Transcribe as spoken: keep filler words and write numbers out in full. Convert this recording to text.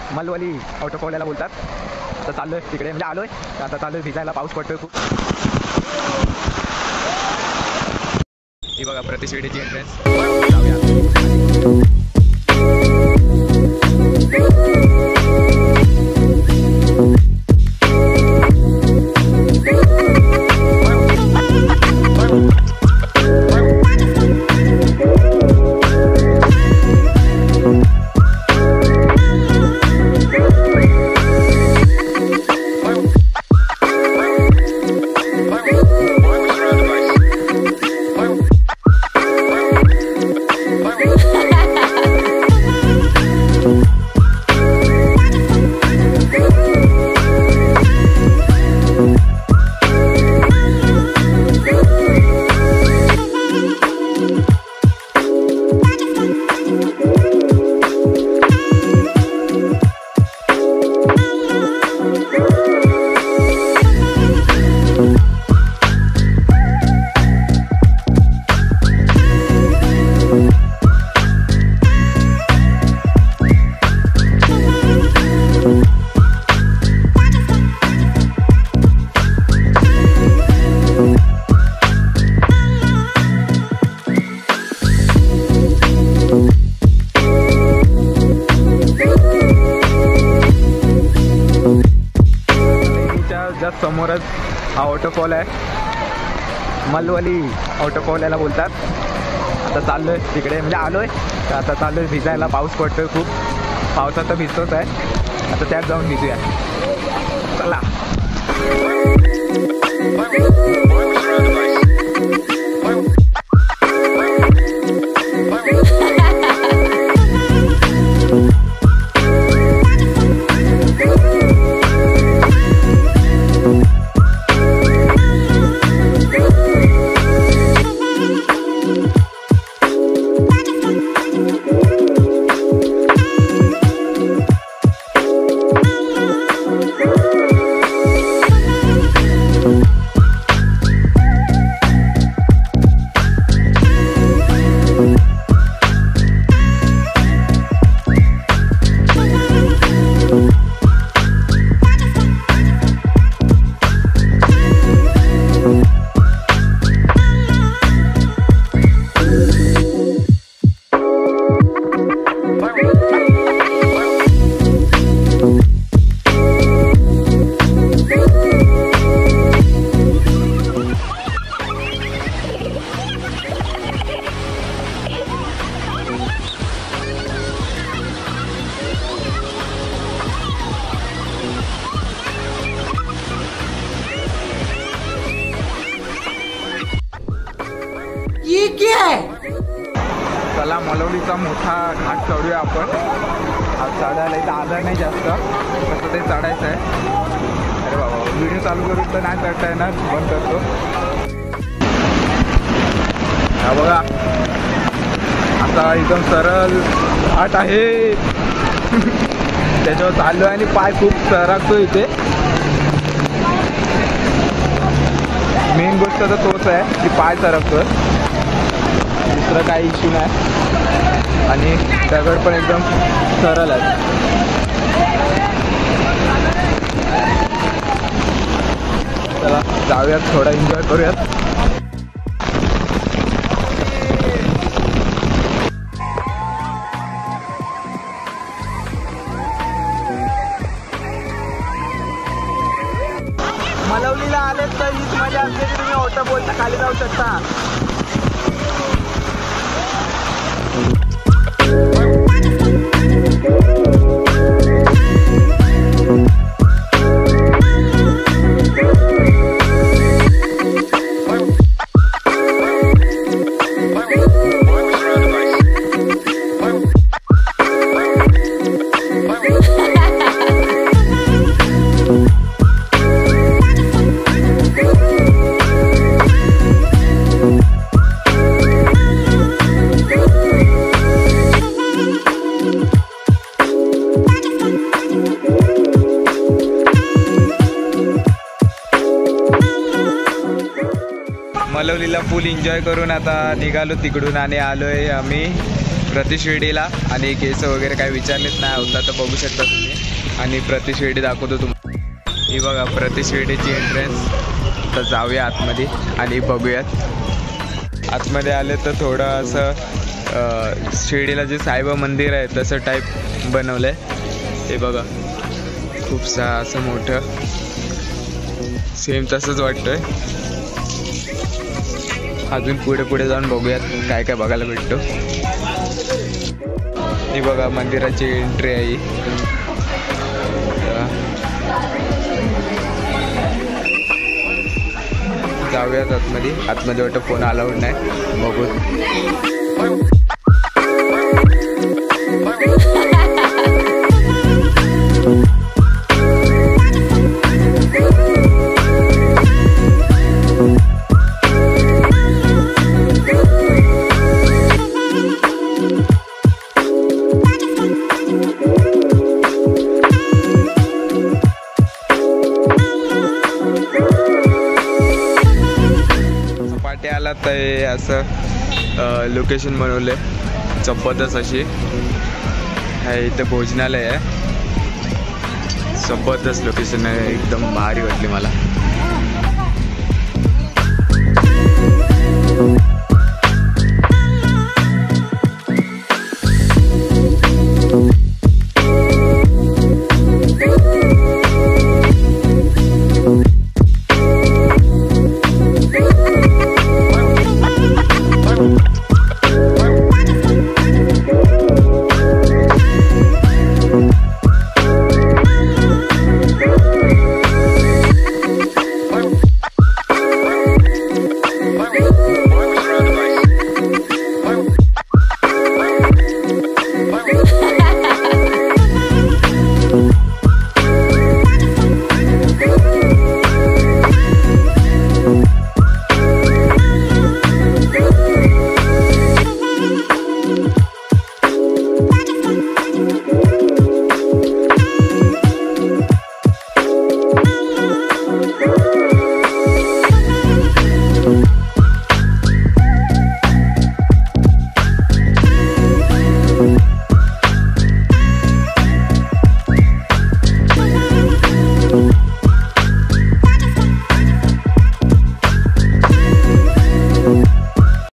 मळवली वॉटरफॉलला बोलतात. आता चाललोय तिकडे, म्हणजे आलोय आता, चाललोय भिजायला. पाऊस पडतोय खूप. ही बघा प्रतिशिर्डीची एंट्रन्स. समोरच हा वॉटरफॉल आहे. मळवली वॉटरफॉलला बोलतात. आता चाललोय तिकडे, म्हणजे आलोय आता, चाललोय भिजायला. पाऊस पडतोय खूप. पावसात तर भिजतोच आहे. आता त्यात जाऊन भिजूया. चला. चला मळवलीचा मोठा घाट चढूया आपण. आज चढायला इथं आधार नाही जास्त, कसं ते चढायचं आहे. अरे बाबा, व्हिडिओ चालू करून तर नाही चढता येणार, बंद करतो. हा बघा, असा एकदम सरळ घाट आहे. त्याच्यावर चाललोय आणि पाय खूप सरकतो इथे. मेन गोष्ट तर तोच आहे की पाय सरकतोय, दुसरं काही इश्यू नाही. आणि दगड पण एकदम सरळ आहे. चला जाऊयात, थोडा एन्जॉय करूयात. मळवलीला आलेत तर हीच मजा असते की तुम्ही वॉटरफॉलच्या खाली जाऊ शकता. मळवलीला फुल एन्जॉय करून आता निघालो तिकडून आणि आलोय आम्ही प्रतिशिर्डीला आणि केस वगैरे काही विचारलेच नाही होता तर बघू शकता तुम्ही. आणि प्रतिशिर्डी दाखवतो तुम्हाला. ही बघा प्रतिशिर्डीची एंट्रन्स. तर जाऊया आतमध्ये आणि बघूयात. आतमध्ये आले तर थोडं असं शिर्डीला जे साईबा मंदिर आहे तसं टाईप बनवलं आहे. हे बघा खूप सा असं मोठं सेम तसंच वाटतंय. अजून पुढे पुढे जाऊन बघूयात काय काय बघायला भेटतो. ही बघा मंदिराची एंट्री आहे. जाऊयात आतमध्ये. आतमध्ये वाटतं फोन अलाउड नाही. बघू. आला तर असं लोकेशन बनवलं आहे जबरदस्त अशी. इथे भोजनालय आहे. जबरदस्त लोकेशन आहे. एकदम भारी वाटली मला.